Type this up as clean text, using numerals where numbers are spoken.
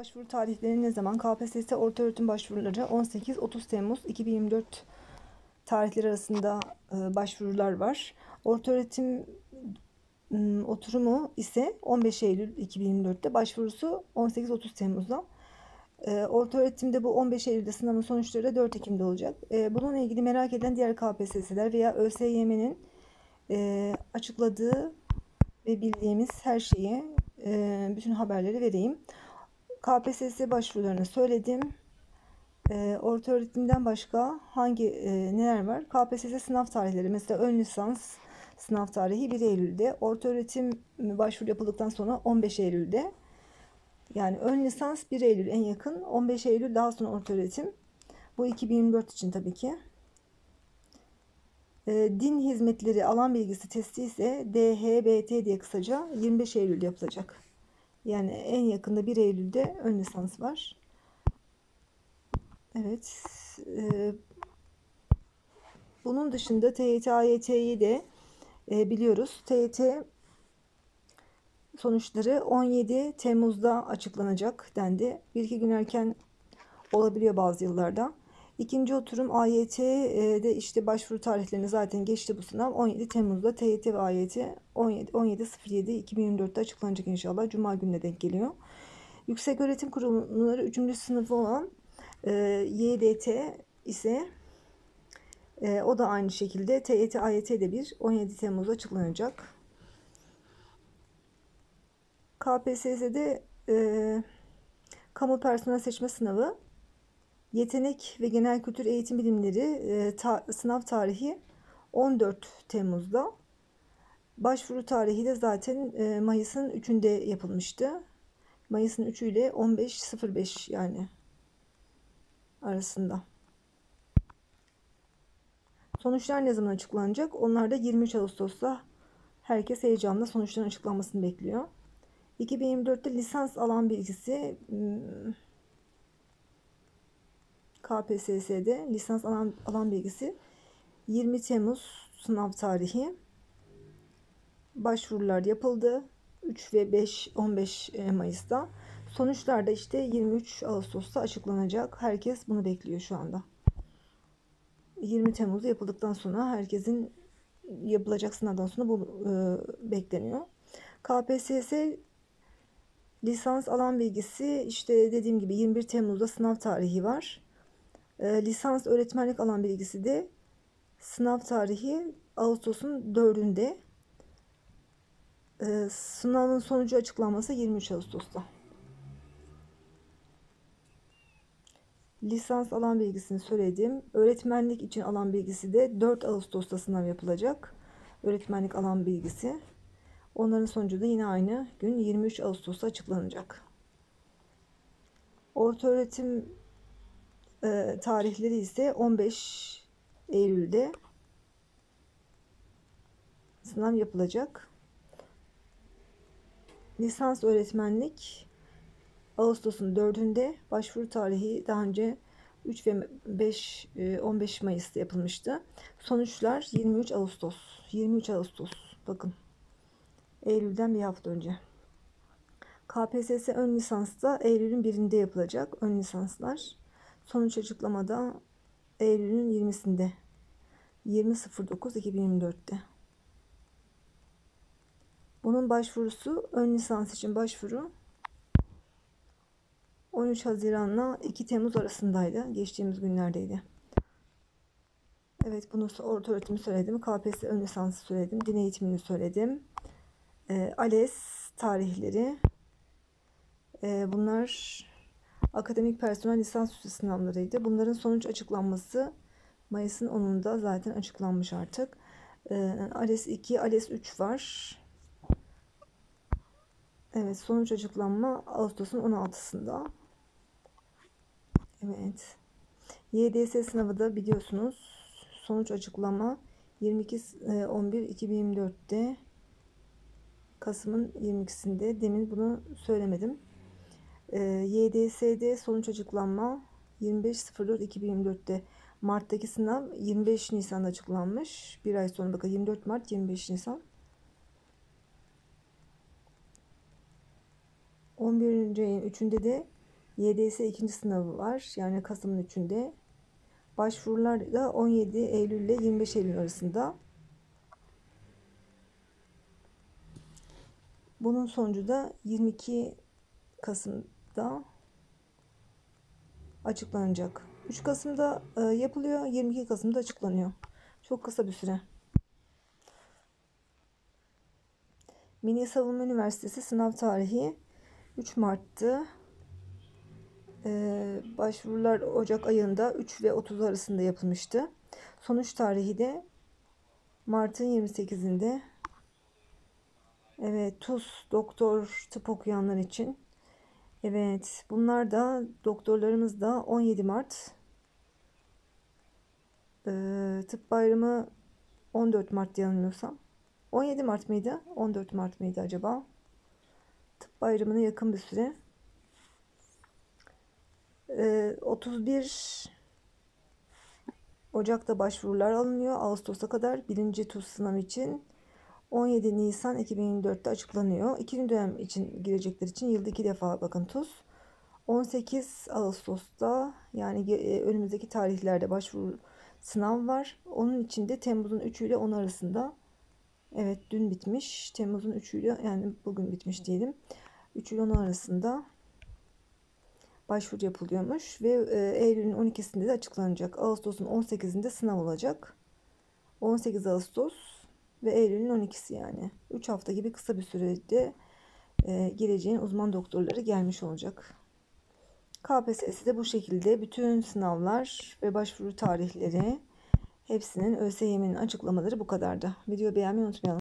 Başvuru tarihleri ne zaman? KPSS ortaöğretim başvuruları 18-30 Temmuz 2024 tarihleri arasında başvurular var. Ortaöğretim oturumu ise 15 Eylül 2024'te, başvurusu 18-30 Temmuz'da. Ortaöğretimde bu 15 Eylül'de, sınavın sonuçları da 4 Ekim'de olacak. Bununla ilgili merak eden diğer KPSS'ler veya ÖSYM'nin açıkladığı ve bildiğimiz her şeyi, bütün haberleri vereyim. KPSS başvurularını söyledim. Ortaöğretimden başka neler var? KPSS sınav tarihleri, mesela ön lisans sınav tarihi 1 Eylül'de. Ortaöğretim başvuru yapıldıktan sonra 15 Eylül'de. Yani ön lisans 1 Eylül en yakın, 15 Eylül daha sonra ortaöğretim. Bu 2024 için tabii ki. Din hizmetleri alan bilgisi testi ise DHBT diye kısaca 25 Eylül'de yapılacak. Yani en yakında 1 Eylül'de ön lisans var. Evet. Bunun dışında TYT, AYT'yi de biliyoruz. TYT sonuçları 17 Temmuz'da açıklanacak dendi. Bir iki gün erken olabiliyor bazı yıllarda. İkinci oturum AYT'de işte başvuru tarihlerini zaten geçti bu sınav. 17 Temmuz'da TYT ve AYT 17.07.2024'te açıklanacak inşallah. Cuma gününe denk geliyor. Yükseköğretim kurumları 3. sınıfı olan YDT ise o da aynı şekilde TYT, AYT'de 17 Temmuz açıklanacak. KPSS'de kamu personel seçme sınavı, yetenek ve genel kültür eğitim bilimleri sınav tarihi 14 Temmuz'da. Başvuru tarihi de zaten Mayıs'ın 3'ünde yapılmıştı. Mayıs'ın 3'ü ile 15.05 yani arasında. Sonuçlar ne zaman açıklanacak? Onlar da 23 Ağustos'ta. Herkes heyecanla sonuçların açıklanmasını bekliyor. 2024'te lisans alan bilgisi, KPSS'de lisans alan bilgisi 20 Temmuz sınav tarihi. Başvurular yapıldı. 3 ve 15 Mayıs'ta. Sonuçlar da işte 23 Ağustos'ta açıklanacak. Herkes bunu bekliyor şu anda. 20 Temmuz'da yapıldıktan sonra herkesin yapılacak sınavdan sonra bu bekleniyor. KPSS lisans alan bilgisi işte dediğim gibi 21 Temmuz'da sınav tarihi var. Lisans öğretmenlik alan bilgisi de sınav tarihi Ağustos'un 4'ünde. Sınavın sonucu açıklanması 23 Ağustos'ta. Lisans alan bilgisini söyledim. Öğretmenlik için alan bilgisi de 4 Ağustos'ta sınav yapılacak. Öğretmenlik alan bilgisi. Onların sonucu da yine aynı gün 23 Ağustos'ta açıklanacak. Ortaöğretim tarihleri ise 15 Eylül'de sınav yapılacak. Lisans öğretmenlik Ağustos'un 4'ünde, başvuru tarihi daha önce 3 ve 15 Mayıs'ta yapılmıştı. Sonuçlar 23 Ağustos. 23 Ağustos. Bakın. Eylül'den bir hafta önce. KPSS ön lisansta Eylül'ün 1'inde yapılacak. Ön lisanslar. Sonuç açıklamada Eylül'ün 20'sinde. 20.09.2024'te. Bunun başvurusu, ön lisans için başvuru 13 Haziran'la 2 Temmuz arasındaydı. Geçtiğimiz günlerdeydi. Evet, bunu ortaöğretimi söyledim. KPSS ön lisansı söyledim. Din eğitimini söyledim. ALES tarihleri. Bunlar akademik personel lisansüstü sınavlarıydı. Bunların sonuç açıklanması Mayıs'ın 10'unda zaten açıklanmış artık. ALES 2, ALES 3 var. Evet, sonuç açıklanma Ağustos'un 16'sında. Evet. YDS sınavı da biliyorsunuz. Sonuç açıklama 22.11.2024'te, Kasım'ın 22'sinde. Demin bunu söylemedim. YDS'de sonuç açıklanma 25.04.2024'te. Mart'taki sınav 25 Nisan'da açıklanmış. Bir ay sonra, bakın, 24 Mart 25 Nisan. 11. ayın 3'ünde de YDS ikinci sınavı var. Yani Kasım'ın 3'ünde. Başvurular da 17 Eylül ile 25 Eylül arasında. Bunun sonucu da 22 Kasım'da açıklanacak. 3 Kasım'da yapılıyor, 22 Kasım'da açıklanıyor. Çok kısa bir süre. Milli Savunma Üniversitesi sınav tarihi 3 Mart'tı. Başvurular Ocak ayında 3 ve 30 arasında yapılmıştı. Sonuç tarihi de Mart'ın 28'inde. Evet, TUS doktor tıp okuyanlar için. Evet, bunlar da doktorlarımız da 17 Mart. Tıp bayramı 14 Mart yanılmıyorsam. 17 Mart mıydı? 14 Mart mıydı acaba? Tıp bayramına yakın bir süre. 31 Ocak'ta başvurular alınıyor. Ağustos'a kadar birinci TUS sınavı için 17 Nisan 2024'te açıklanıyor. İkinci dönem için girecekler için yılda 2 defa bakın TUS. 18 Ağustos'ta yani önümüzdeki tarihlerde başvuru sınav var. Onun için de Temmuz'un 3'ü ile 10 arasında. Evet, dün bitmiş. Temmuz'un 3'ü ile yani bugün bitmiş diyelim. 3 ile 10 arasında başvuru yapılıyormuş ve Eylül'ün 12'sinde de açıklanacak. Ağustos'un 18'inde sınav olacak. 18 Ağustos ve Eylül'ün 12'si yani. 3 hafta gibi kısa bir sürede geleceğin uzman doktorları gelmiş olacak. KPSS'de de bu şekilde bütün sınavlar ve başvuru tarihleri hepsinin ÖSYM'nin açıklamaları bu kadardı. Videoyu beğenmeyi unutmayalım.